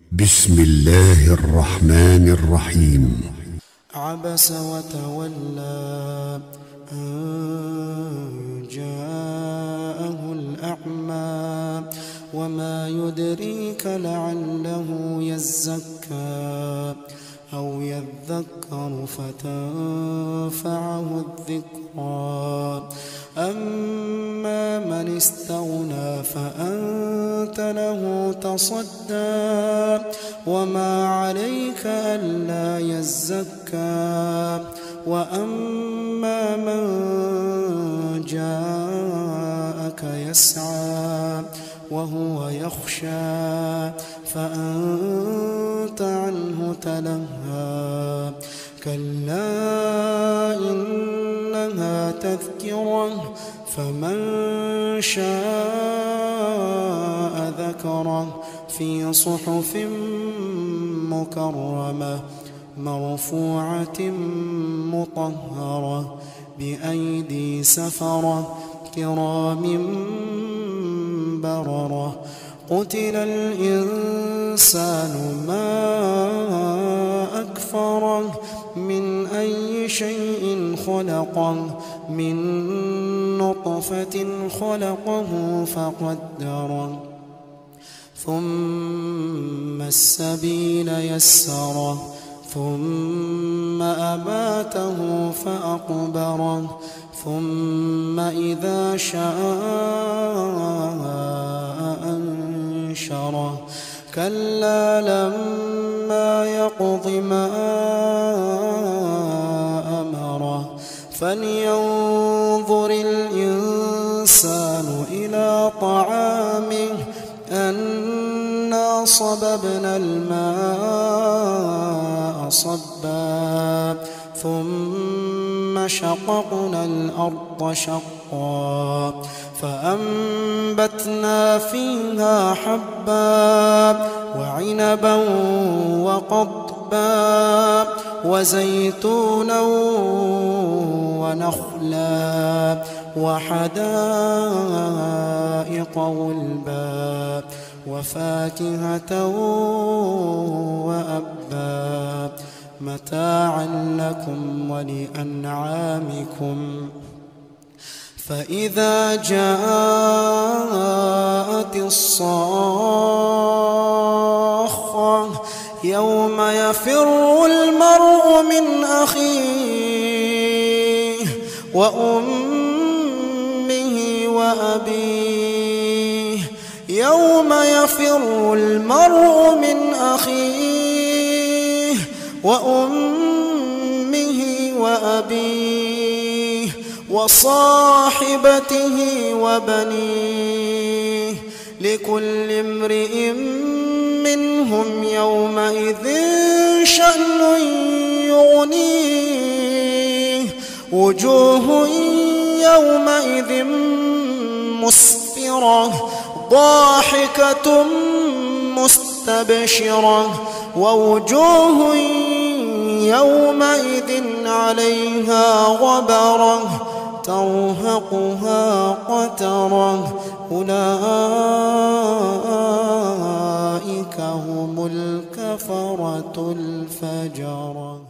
بسم الله الرحمن الرحيم. عبس وتولى أن جاءه الأعمى وما يدريك لعله يزكى أو يذكر فتنفعه الذكرى أما من استغنى فأنت له تصدى وما عليك ألا يزكى وأما من جاءك يسعى وهو يخشى فأنت عنه تلهى كلا إنها تذكرة فمن شاء ذكره في صحف مكرمة مرفوعة مطهرة بأيدي سفرة كرام بررة قتل الإنسان ما أكفره من أي شيء خلقه من نطفة خلقه فقدره ثم السبيل يسره ثم أماته فأقبره ثم إذا شاء أنشره كلا لما يقض ما أمره فلينظر الإنسان إلى طعامه أنا صببنا الماء صبا ثم شققنا الأرض شقا فأنبتنا فيها حبا وعنبا وقضبا وزيتونا ونخلا وحدائق غلبا وفاكهة وأبا متاعا لكم ولأنعامكم فإذا جاءت الصاخة يوم يفر المرء من أخيه وأمه وأبيه يوم يفر المرء من أخيه وأمه وأبيه وصاحبته وبنيه لكل امرئ منهم يومئذ شأن يغنيه وجوه يومئذ مسفرة ضاحكة مستبشرة ووجوه يومئذ عليها غبرة ترهقها قترة أولئك هم الكفرة الفجرة.